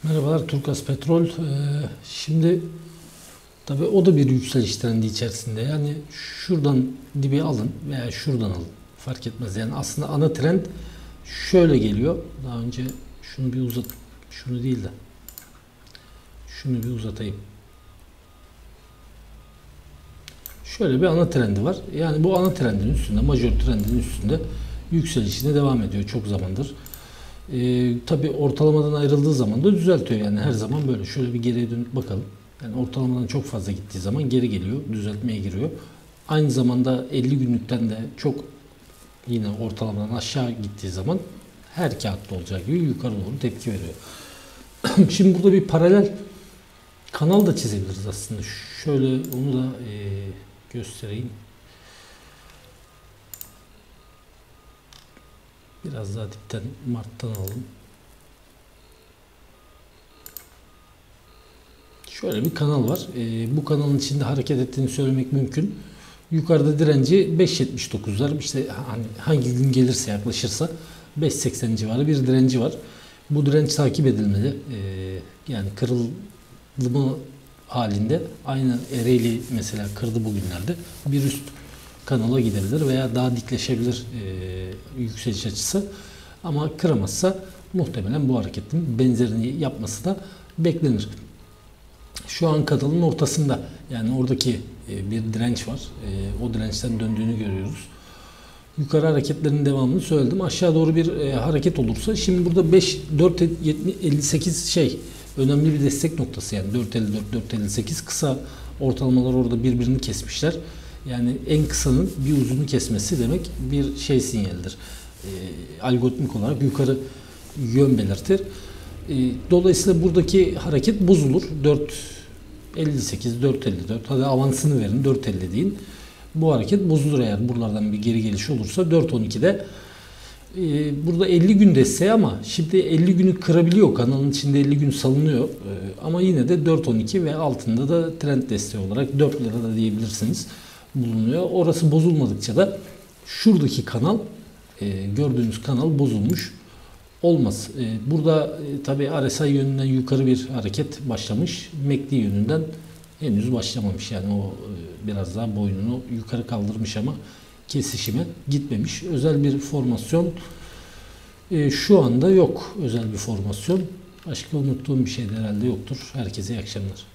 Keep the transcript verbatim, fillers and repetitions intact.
Merhabalar, Turkas Petrol. Ee, şimdi tabii o da bir yükseliş trendi içerisinde. Yani şuradan dibi alın veya şuradan alın. Fark etmez. Yani aslında ana trend şöyle geliyor. Daha önce şunu bir uzat, şunu değil de şunu bir uzatayım. Şöyle bir ana trendi var. Yani bu ana trendin üstünde, majör trendin üstünde yükselişine devam ediyor çok zamandır. Ee, tabii ortalamadan ayrıldığı zaman da düzeltiyor, yani her zaman böyle. Şöyle bir geriye dönüp bakalım. Yani ortalamadan çok fazla gittiği zaman geri geliyor, düzeltmeye giriyor. Aynı zamanda elli günlükten de çok yine ortalamadan aşağı gittiği zaman her kağıtta olacağı gibi yukarı doğru tepki veriyor. Şimdi burada bir paralel kanal da çizebiliriz aslında. Şöyle onu da e, göstereyim. Biraz daha dipten, Mart'tan alalım. Şöyle bir kanal var. E, bu kanalın içinde hareket ettiğini söylemek mümkün. Yukarıda direnci beş yetmiş dokuzlar. İşte hani hangi gün gelirse, yaklaşırsa beş seksen civarı bir direnci var. Bu direnç takip edilmeli. E, yani kırılma halinde, aynı Ereğli mesela kırdı bugünlerde, bir üst kanala gidebilir veya daha dikleşebilir e, yükseliş açısı. Ama kıramazsa muhtemelen bu hareketin benzerini yapması da beklenir. Şu an kanalın ortasında, yani oradaki e, bir direnç var. E, o dirençten döndüğünü görüyoruz. Yukarı hareketlerin devamını söyledim. Aşağı doğru bir e, hareket olursa, şimdi burada beş dört elli sekiz şey önemli bir destek noktası, yani dört elli dört dört elli sekiz kısa ortalamalar orada birbirini kesmişler. Yani en kısanın bir uzunu kesmesi demek bir şey sinyalidir. E, algoritmik olarak yukarı yön belirtir. E, dolayısıyla buradaki hareket bozulur. dört elli sekiz, dört elli dört, hadi avansını verin, dört elli deyin. Bu hareket bozulur eğer buralardan bir geri geliş olursa. dört on ikide e, burada elli gün desteği, ama şimdi elli günü kırabiliyor. Kanalın içinde elli gün salınıyor. E, ama yine de dört on iki ve altında da trend desteği olarak dört lira da diyebilirsiniz bulunuyor. Orası bozulmadıkça da şuradaki kanal, e, gördüğünüz kanal bozulmuş olmaz. E, burada e, tabii R S I yönünden yukarı bir hareket başlamış. M A C D yönünden henüz başlamamış. Yani o e, biraz daha boynunu yukarı kaldırmış ama kesişime gitmemiş. Özel bir formasyon e, şu anda yok. Özel bir formasyon. Başka unuttuğum bir şey de herhalde yoktur. Herkese iyi akşamlar.